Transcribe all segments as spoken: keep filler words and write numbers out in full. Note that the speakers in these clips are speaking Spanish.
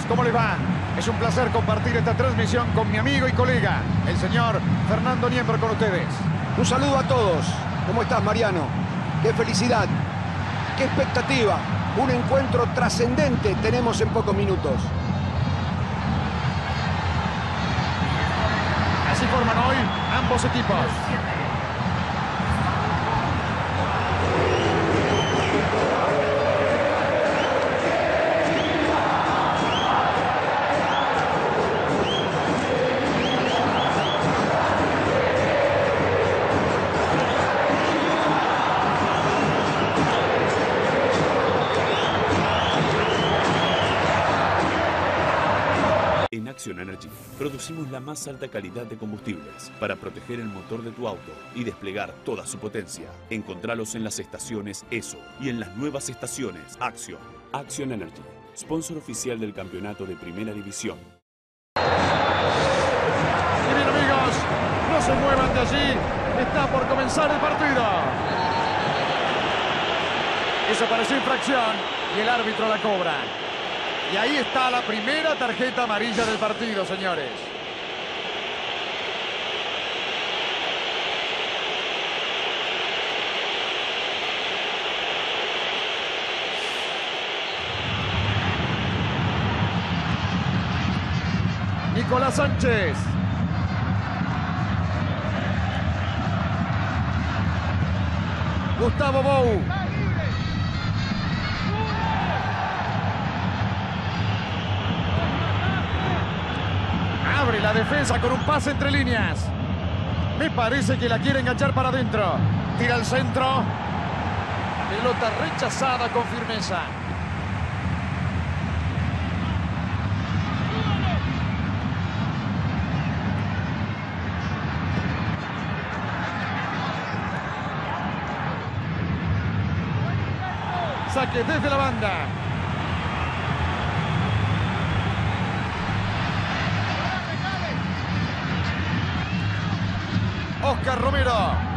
¿Cómo les va? Es un placer compartir esta transmisión con mi amigo y colega, el señor Fernando Niembro, con ustedes. Un saludo a todos. ¿Cómo estás, Mariano? Qué felicidad, qué expectativa. Un encuentro trascendente tenemos en pocos minutos. Así forman hoy ambos equipos. En Action Energy producimos la más alta calidad de combustibles para proteger el motor de tu auto y desplegar toda su potencia. Encontralos en las estaciones ESSO y en las nuevas estaciones Action. Action Energy, sponsor oficial del campeonato de Primera División. Y bien, amigos, no se muevan de allí. Está por comenzar el partido. Eso pareció infracción y el árbitro la cobra. Y ahí está la primera tarjeta amarilla del partido, señores. Nicolás Sánchez. Gustavo Bou. Abre la defensa con un pase entre líneas. Me parece que la quiere enganchar para adentro. Tira al centro. Pelota rechazada con firmeza. Saque desde la banda. Oscar Romero.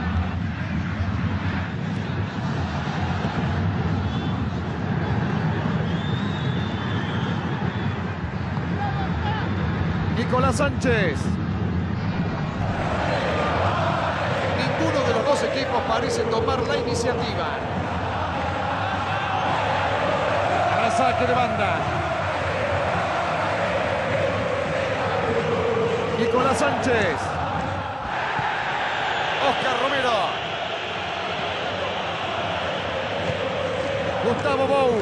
Nicolás Sánchez. Ninguno de los dos equipos parece tomar la iniciativa. Ahora saque de banda. Nicolás Sánchez. Oscar Romero. Gustavo Bou.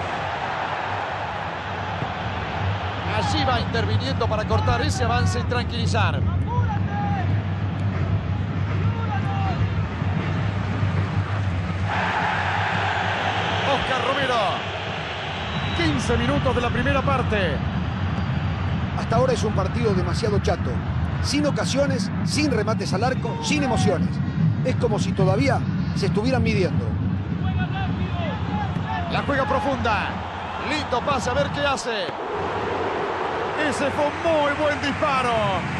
Allí va interviniendo para cortar ese avance y tranquilizar. Oscar Romero. quince minutos de la primera parte. Hasta ahora es un partido demasiado chato. Sin ocasiones, sin remates al arco, sin emociones. Es como si todavía se estuvieran midiendo. La juega profunda. Lindo pase, a ver qué hace. Ese fue un muy buen disparo.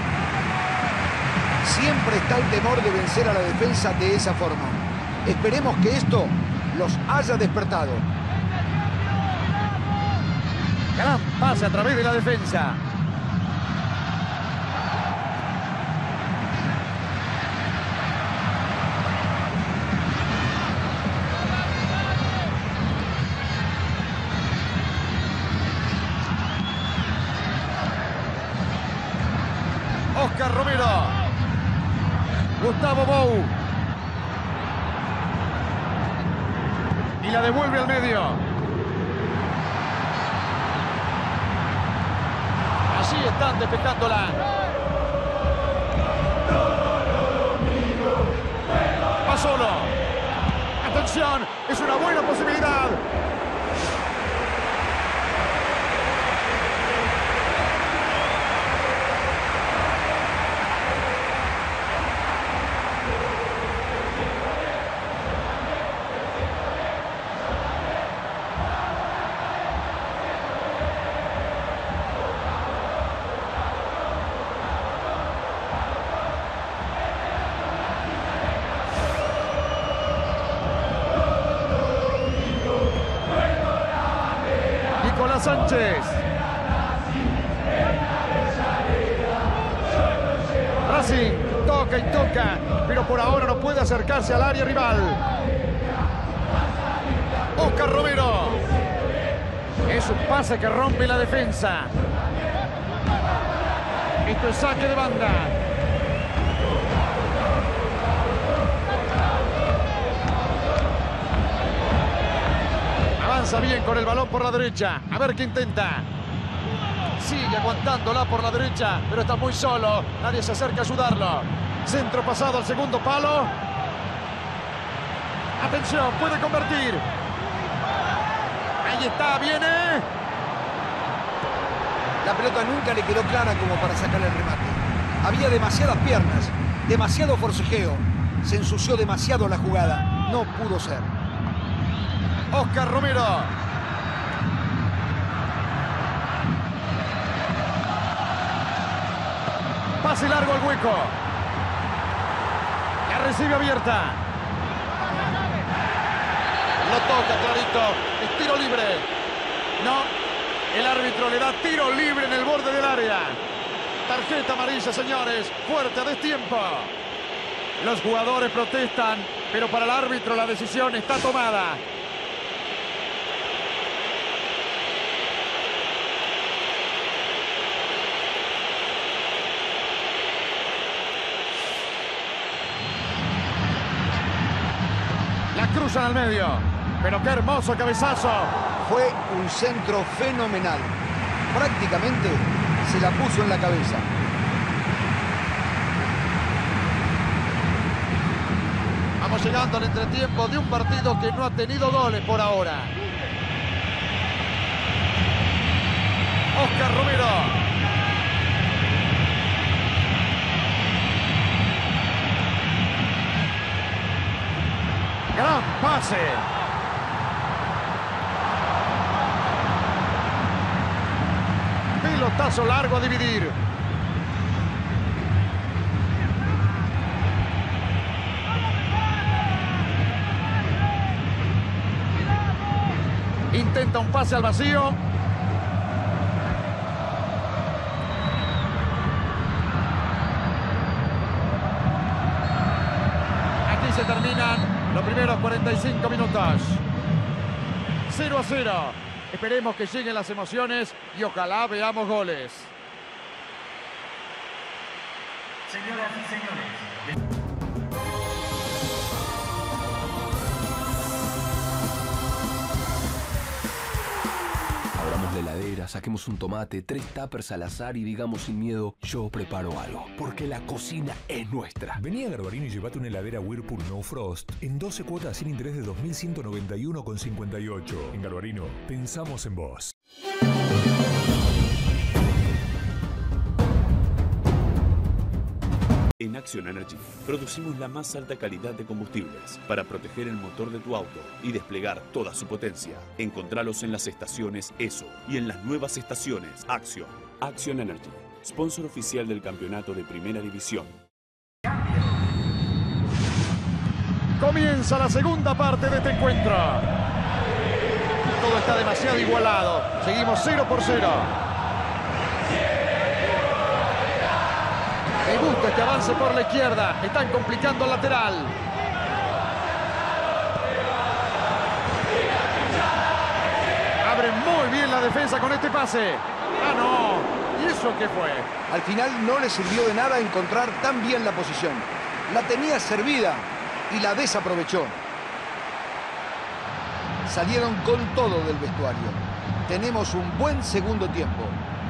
Siempre está el temor de vencer a la defensa de esa forma. Esperemos que esto los haya despertado. Gran pase a través de la defensa. Oscar Romero. Gustavo Bou. Y la devuelve al medio. Allí están despejándola. Va solo. Atención, es una buena posibilidad. Sánchez. pressing, toca y toca, pero por ahora no puede acercarse al área rival. Oscar Romero. Es un pase que rompe la defensa. Esto es saque de banda. Avanza bien con el balón por la derecha. A ver qué intenta. Sigue aguantándola por la derecha, pero está muy solo. Nadie se acerca a ayudarlo. Centro pasado al segundo palo. Atención, puede convertir. Ahí está, viene. La pelota nunca le quedó clara como para sacar el remate. Había demasiadas piernas, demasiado forcejeo. Se ensució demasiado la jugada. No pudo ser. Oscar Romero. Pase largo al hueco. La recibe abierta. Lo toca clarito. Es tiro libre. No. El árbitro le da tiro libre en el borde del área. Tarjeta amarilla, señores. Fuerte a destiempo. Los jugadores protestan, pero para el árbitro la decisión está tomada. La cruzan al medio. Pero qué hermoso cabezazo. Fue un centro fenomenal. Prácticamente se la puso en la cabeza. Vamos llegando al entretiempo de un partido que no ha tenido goles por ahora. Oscar Romero. Gran pase. Pelotazo largo a dividir. Intenta un pase al vacío. Aquí se terminan los primeros cuarenta y cinco minutos. cero a cero. Esperemos que lleguen las emociones y ojalá veamos goles. Señoras y señores. Abramos la heladera, saquemos un tomate, tres tuppers al azar y digamos sin miedo, yo preparo algo. Porque la cocina es nuestra. Vení a Garbarino y llevate una heladera Whirlpool No Frost en doce cuotas sin interés de dos mil ciento noventa y uno con cincuenta y ocho. En Garbarino, pensamos en vos. En Action Energy producimos la más alta calidad de combustibles para proteger el motor de tu auto y desplegar toda su potencia. Encontralos en las estaciones ESSO y en las nuevas estaciones Action. Action Energy, sponsor oficial del campeonato de Primera División. Comienza la segunda parte de este encuentro. Todo está demasiado igualado. Seguimos cero por cero. Me gusta que avance por la izquierda. Están complicando al lateral. Abre muy bien la defensa con este pase. Ah, no. ¿Y eso qué fue? Al final no le sirvió de nada encontrar tan bien la posición. La tenía servida y la desaprovechó. Salieron con todo del vestuario. Tenemos un buen segundo tiempo.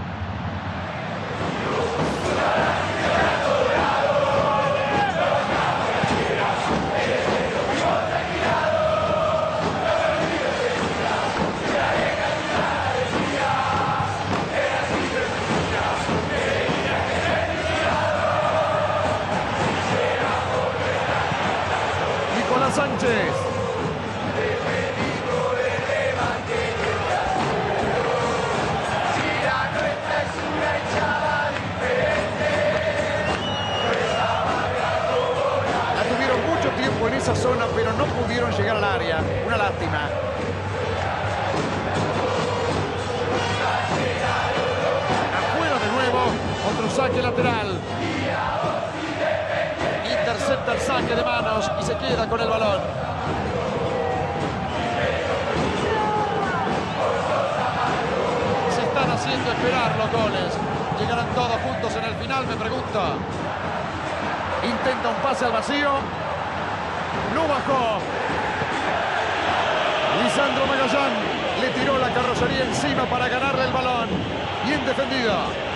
Nicolás Sánchez. La tuvieron mucho tiempo en esa zona, pero no pudieron llegar al área. Una lástima. Afuera de nuevo, otro saque lateral. saque de manos y se queda con el balón. Se están haciendo esperar los goles. ¿Llegarán todos juntos en el final? Me pregunto. Intenta un pase al vacío. Lo bajó. Lisandro Magallán le tiró la carrocería encima para ganarle el balón. Bien defendido.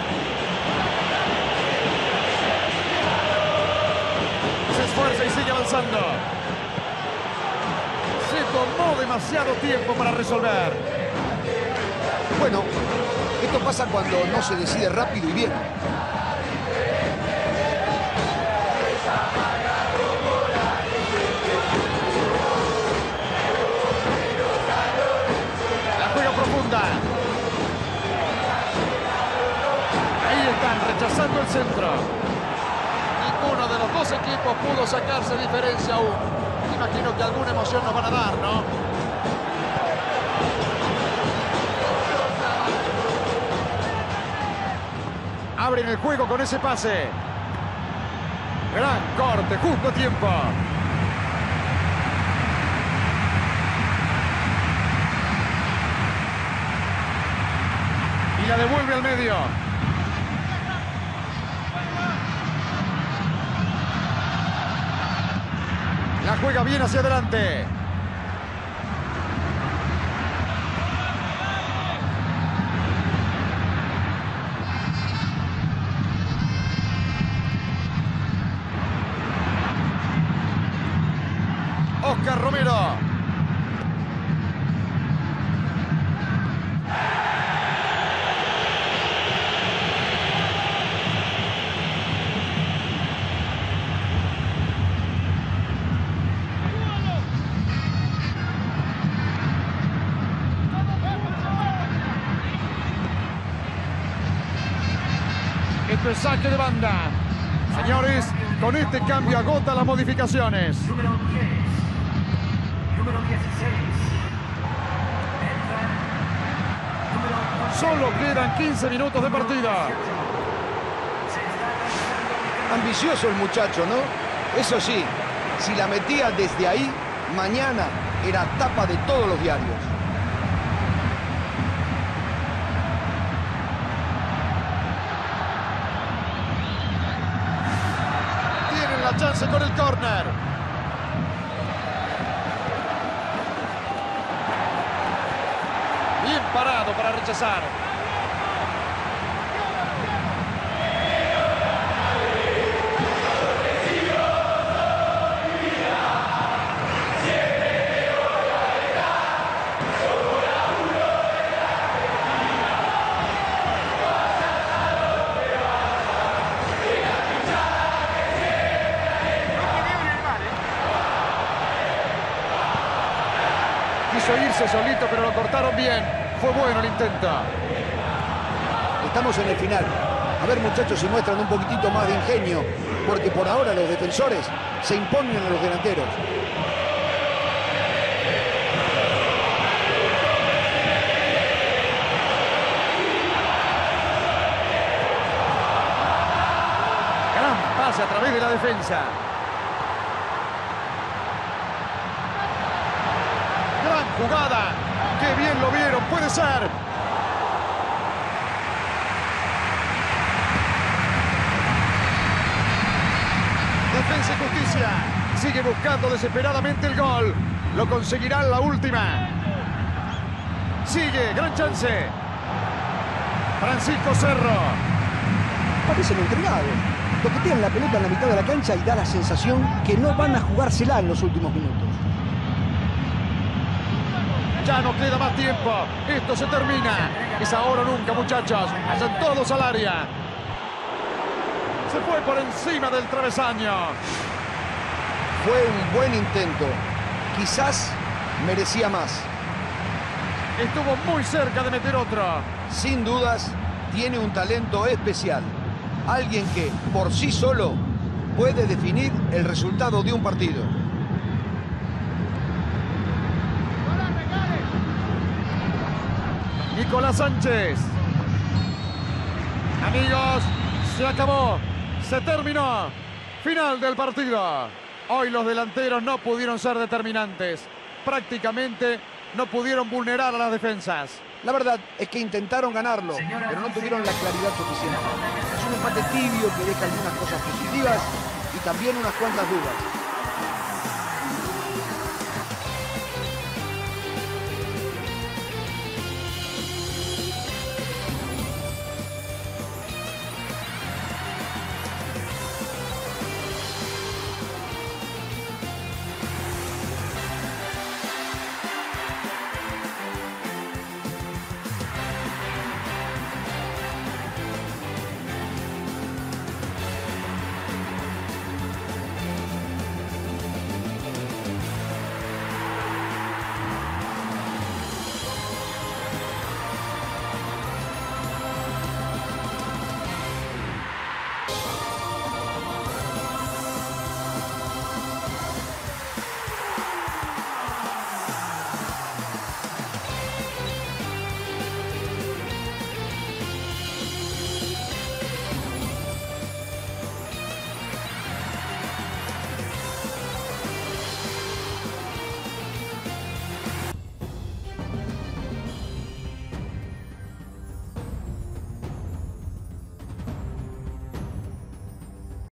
Se esfuerza y sigue avanzando. Se tomó demasiado tiempo para resolver. Bueno, esto pasa cuando no se decide rápido y bien. La juega profunda. Ahí están, rechazando el centro. Ninguno de los dos equipos pudo sacarse diferencia aún. Imagino que alguna emoción nos van a dar, ¿no? Abren el juego con ese pase. Gran corte, justo a tiempo. Y la devuelve al medio. La juega bien hacia adelante. Oscar Romero. Esto es saque de banda. Señores, con este cambio agota las modificaciones. Número diez. Número dieciséis. Entra. Número Solo quedan quince minutos de partida. Ambicioso el muchacho, ¿no? Eso sí, si la metía desde ahí, mañana era tapa de todos los diarios. Tienen la chance con el córner. Bien parado para rechazar. Quiso irse solito, pero lo cortaron bien. Fue bueno el intento. Estamos en el final. A ver, muchachos, si muestran un poquitito más de ingenio, porque por ahora los defensores se imponen a los delanteros. Gran pase a través de la defensa. Gran jugada. ¡Qué bien lo vieron! ¡Puede ser! Defensa y Justicia sigue buscando desesperadamente el gol. Lo conseguirá en la última. Sigue, gran chance. Francisco Cerro. Parecen entregados. Toquetean la pelota en la mitad de la cancha y da la sensación que no van a jugársela en los últimos minutos. Ya no queda más tiempo. Esto se termina. Es ahora o nunca, muchachos. Vayan todos al área. Se fue por encima del travesaño. Fue un buen intento. Quizás merecía más. Estuvo muy cerca de meter otro. Sin dudas, tiene un talento especial. Alguien que, por sí solo, puede definir el resultado de un partido. Nicolás Sánchez. Amigos, se acabó. Se terminó. Final del partido. Hoy los delanteros no pudieron ser determinantes. Prácticamente no pudieron vulnerar a las defensas. La verdad es que intentaron ganarlo, pero no tuvieron la claridad suficiente. Es un empate tibio que deja algunas cosas positivas y también unas cuantas dudas.